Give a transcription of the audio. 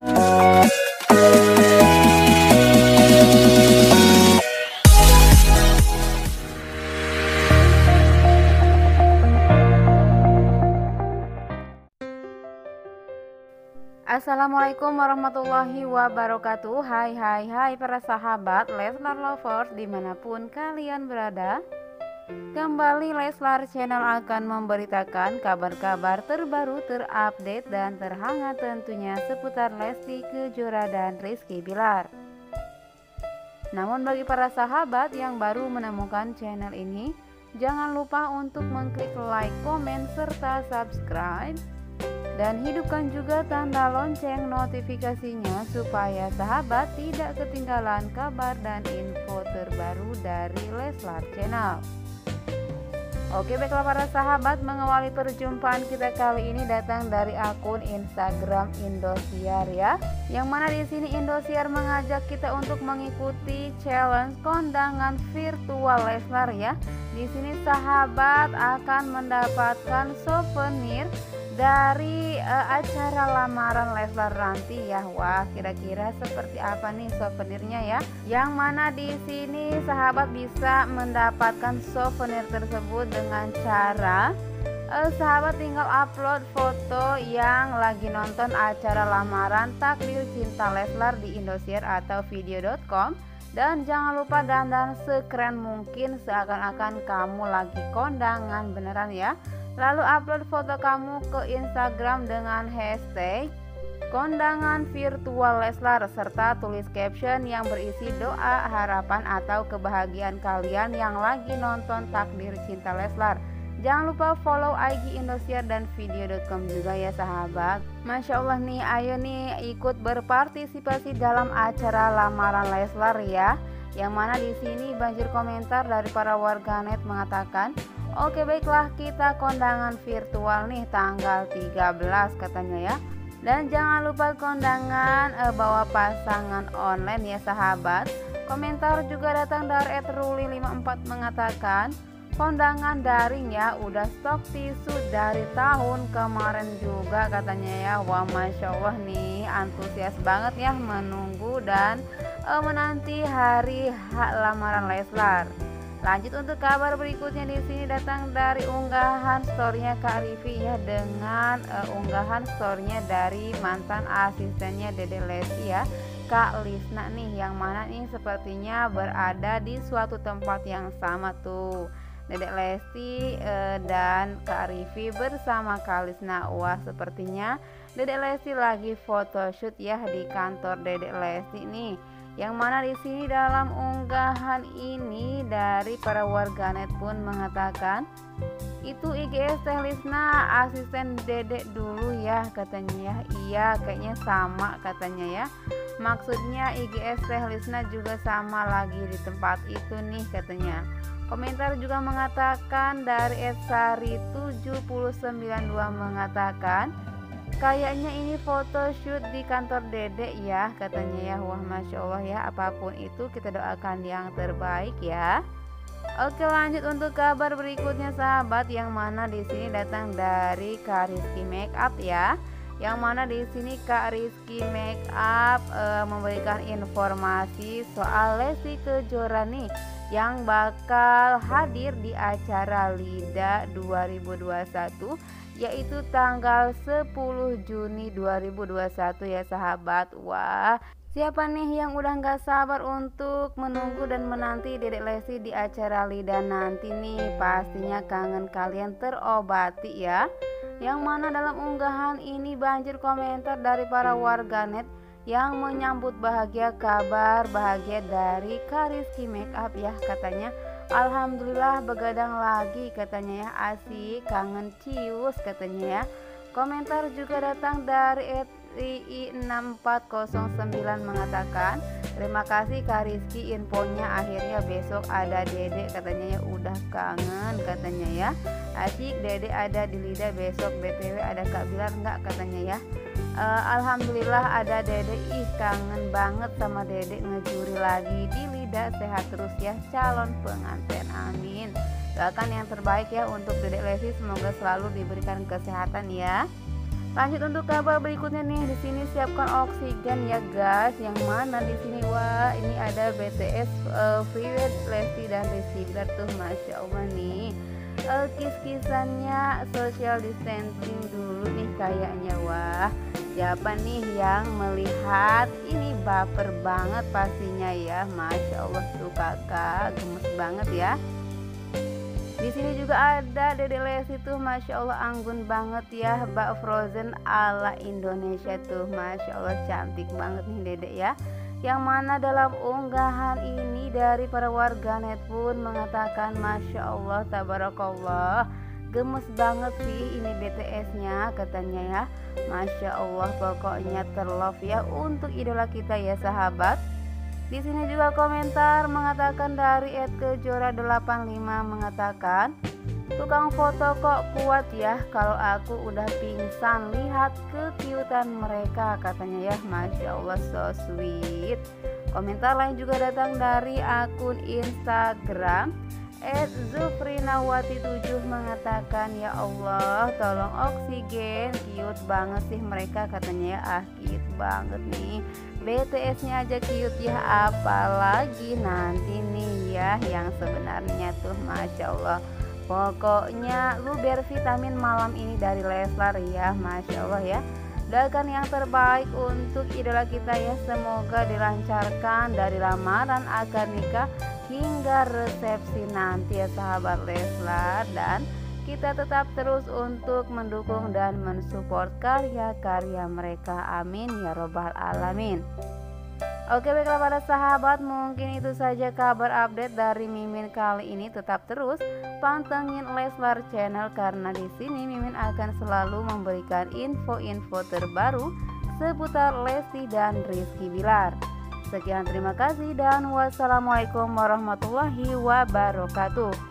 Assalamualaikum warahmatullahi wabarakatuh. Hai para sahabat Leslar Lovers dimanapun kalian berada. Kembali Leslar Channel akan memberitakan kabar-kabar terbaru, terupdate dan terhangat tentunya seputar Lesti Kejora dan Rizky Bilar. Namun bagi para sahabat yang baru menemukan channel ini, jangan lupa untuk mengklik like, komen, serta subscribe. Dan hidupkan juga tanda lonceng notifikasinya supaya sahabat tidak ketinggalan kabar dan info terbaru dari Leslar Channel. Oke, baiklah para sahabat, mengawali perjumpaan kita kali ini datang dari akun Instagram Indosiar ya. Yang mana di sini Indosiar mengajak kita untuk mengikuti challenge kondangan virtual Leslar ya. Di sini sahabat akan mendapatkan souvenir dari acara lamaran Leslar nanti ya. Wah, kira-kira seperti apa nih souvenirnya ya? Yang mana di sini sahabat bisa mendapatkan souvenir tersebut dengan cara sahabat tinggal upload foto yang lagi nonton acara lamaran Takdir Cinta Leslar di Indosiar atau video.com. Dan jangan lupa dandan sekeren mungkin seakan-akan kamu lagi kondangan beneran ya. Lalu upload foto kamu ke Instagram dengan hashtag kondangan virtual Leslar serta tulis caption yang berisi doa, harapan atau kebahagiaan kalian yang lagi nonton Takdir Cinta Leslar. Jangan lupa follow IG Indosiar dan video.com juga ya sahabat. Masya Allah nih, ayo nih ikut berpartisipasi dalam acara lamaran Leslar ya. Yang mana di sini banjir komentar dari para warganet mengatakan, oke baiklah, kita kondangan virtual nih tanggal 13 katanya ya. Dan jangan lupa kondangan bawa pasangan online ya sahabat. Komentar juga datang dari @ruli54 mengatakan, kondangan daring ya, udah stok tisu dari tahun kemarin juga katanya ya. Wah, Masya Allah nih, antusias banget ya menunggu dan menanti hari lamaran Leslar. Lanjut untuk kabar berikutnya, di sini datang dari unggahan storynya Kak Rifi ya, dengan unggahan storynya dari mantan asistennya Dede Lesti ya, Kak Lisna nih, yang mana nih sepertinya berada di suatu tempat yang sama tuh. Dede Lesti dan Kak Rifi bersama Kak Lisna. Wah, sepertinya Dede Lesti lagi photoshoot ya di kantor Dede Lesti nih. Yang mana di sini dalam unggahan ini dari para warganet pun mengatakan, itu IGS Teh Lisna asisten Dedek dulu ya katanya ya. Iya, kayaknya sama katanya ya. Maksudnya IGS Teh Lisna juga sama lagi di tempat itu nih katanya. Komentar juga mengatakan dari @sari7092 mengatakan, kayaknya ini photoshoot di kantor Dedek ya katanya ya. Wah, Masya Allah ya, apapun itu kita doakan yang terbaik ya. Oke, lanjut untuk kabar berikutnya sahabat, yang mana di sini datang dari Kak Rizky Makeup ya. Yang mana di sini Kak Rizky Makeup memberikan informasi soal Lesti Kejora nih yang bakal hadir di acara LIDA 2021, yaitu tanggal 10 Juni 2021 ya sahabat. Wah, siapa nih yang udah gak sabar untuk menunggu dan menanti Dedek Lesti di acara LIDA nanti nih? Pastinya kangen kalian terobati ya. Yang mana dalam unggahan ini banjir komentar dari para warganet yang menyambut bahagia kabar bahagia dari Kak Rizky Makeup ya. Katanya, alhamdulillah begadang lagi katanya ya, asik, kangen cius katanya ya. Komentar juga datang dari @rii6409 mengatakan, terima kasih Kak Rizky, infonya akhirnya besok ada Dedek katanya ya, udah kangen katanya ya. Asik, Dedek ada di LIDA besok, BTW ada Kak Bilar enggak katanya ya. Alhamdulillah ada Dedek, ih kangen banget sama Dedek, ngejuri lagi di LIDA, sehat terus ya calon pengantin, amin. Doakan yang terbaik ya untuk Dedek Lesti, semoga selalu diberikan kesehatan ya. Lanjut untuk kabar berikutnya nih, di sini siapkan oksigen ya guys. Yang mana di sini wah ini ada BTS Freeway Lesti dan Rizky Bilar tuh, masya Allah nih. Kis-kisannya social distancing dulu nih kayaknya. Wah, siapa nih yang melihat ini baper banget pastinya ya, masya Allah tuh kakak gemes banget ya. Di sini juga ada Dede Lesti tuh, masya Allah anggun banget ya, bak frozen ala Indonesia tuh, masya Allah cantik banget nih Dede ya. Yang mana dalam unggahan ini dari para warganet pun mengatakan masya Allah tabarakallah, gemes banget sih ini BTS-nya katanya ya, masya Allah pokoknya terlove ya untuk idola kita ya sahabat. Di sini juga komentar mengatakan dari @kejora85 mengatakan, tukang foto kok kuat ya, kalau aku udah pingsan lihat kekiutan mereka katanya ya, masya Allah so sweet. Komentar lain juga datang dari akun Instagram @zufrinawati7 mengatakan, ya Allah tolong oksigen, cute banget sih mereka katanya ya, cute banget nih, BTS-nya aja cute ya, apalagi nanti nih ya yang sebenarnya tuh, masya Allah. Pokoknya lu biar vitamin malam ini dari Leslar ya, masya Allah ya. Doakan yang terbaik untuk idola kita ya, semoga dilancarkan dari lamaran, akad nikah hingga resepsi nanti ya sahabat Leslar, dan kita tetap terus untuk mendukung dan mensupport karya-karya mereka, amin ya robbal alamin. Oke baiklah para sahabat, mungkin itu saja kabar update dari Mimin kali ini. Tetap terus pantengin Leslar Channel karena di sini Mimin akan selalu memberikan info-info terbaru seputar Lesti dan Rizky Bilar. Sekian, terima kasih dan wassalamualaikum warahmatullahi wabarakatuh.